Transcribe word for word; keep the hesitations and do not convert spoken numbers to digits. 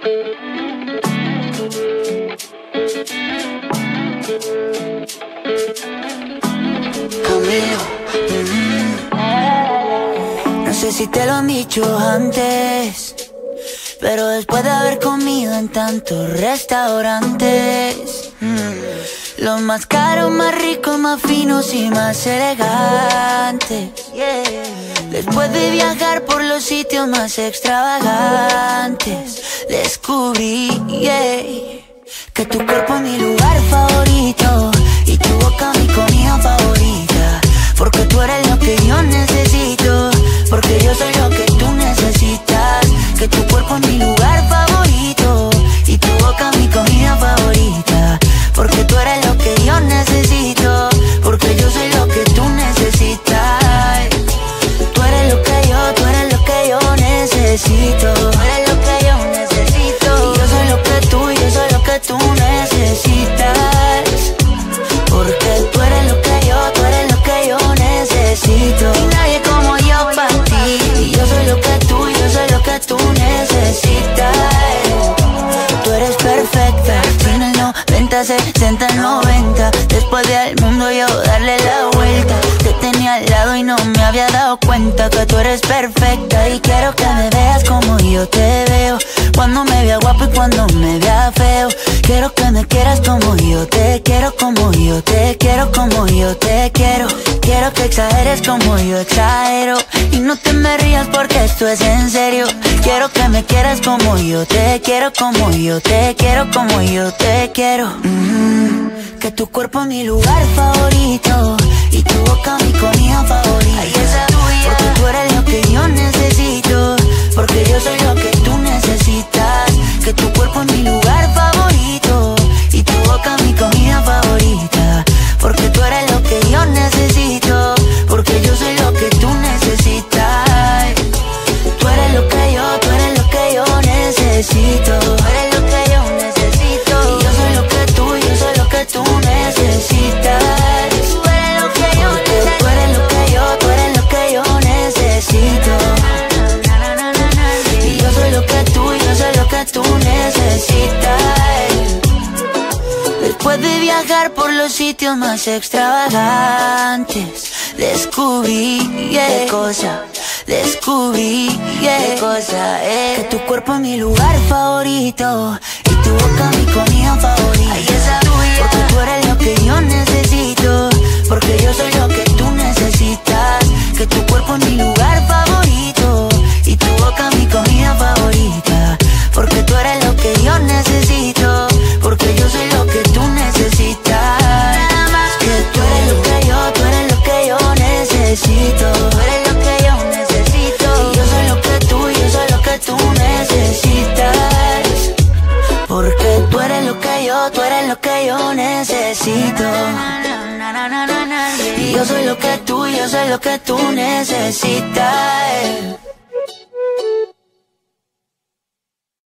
Camilo, mm-hmm. No sé si te lo han dicho antes, pero después de haber comido en tantos restaurantes, mm, los más caros, más ricos, más finos y más elegantes, yeah. Después de viajar por los sitios más extravagantes, descubrí, yeah, que tu cuerpo es mi lugar favorito y tu boca mi comida favorita. Porque tú eres lo que yo necesito, porque yo soy lo que tú necesitas. Que tu cuerpo es mi lugar favorito y tu boca mi comida favorita. Porque tú eres lo que yo necesito, porque yo soy lo que tú necesitas. Tú eres lo que yo, tú eres lo que yo necesito. Tú eres lo que yo necesito. Y yo soy lo que tú, yo soy lo que tú necesitas. Porque tú eres lo que yo, tú eres lo que yo necesito. Y nadie como yo para ti. Y yo soy lo que tú, yo soy lo que tú necesitas. Tú eres perfecta. Tiene el noventa, sesenta, noventa. Después del mundo yo darle la vuelta. Te tenía al lado y no me había dado cuenta que tú eres perfecta. Y quiero que me veas como yo te veo, cuando me vea guapo y cuando me vea feo. Quiero que me quieras como yo te quiero, como yo te quiero, como yo te quiero. Quiero que exageres como yo exagero. Y no te me rías porque esto es en serio. Quiero que me quieras como yo te quiero, como yo te quiero, como yo te quiero. Mm-hmm. Que tu cuerpo es mi lugar favorito y tu boca mi comida favorita. Ay, esa tuya. Porque tú eres lo que yo necesito, porque yo soy lo que tú necesitas. Que tu cuerpo es mi lugar favorito y tu boca mi comida favorita. Porque tú eres lo que yo necesito, porque yo soy lo que tú necesitas. Tú eres lo que yo, tú eres lo que yo necesito. Tú eres lo que yo necesito. Y yo soy lo que tú, yo soy lo que tú necesitas. Tú eres lo que yo necesito. Tú eres lo que yo, tú eres lo que yo necesito. Y yo soy lo que tú, yo soy lo que tú necesitas. Después de viajar por los sitios más extravagantes, descubrí, yeah, qué cosa, descubrí, yeah, qué cosa, eh. Que tu cuerpo es mi lugar favorito y tu boca mi comida favorita. Ay, esa tuya. Porque tú eres lo que yo necesito, porque yo soy lo que tú necesitas. Que tu cuerpo es mi lugar favorito y tu boca mi comida favorita. Porque tú eres lo que yo necesito, porque yo soy lo que tú necesitas. Nada más que tú eres lo que yo, tú eres lo que yo necesito. Tú eres lo que yo necesito. Y yo soy lo que tú, yo soy lo que tú necesitas. Porque tú eres lo que yo, tú eres lo que yo necesito. Y yo soy lo que tú, yo soy lo que tú necesitas.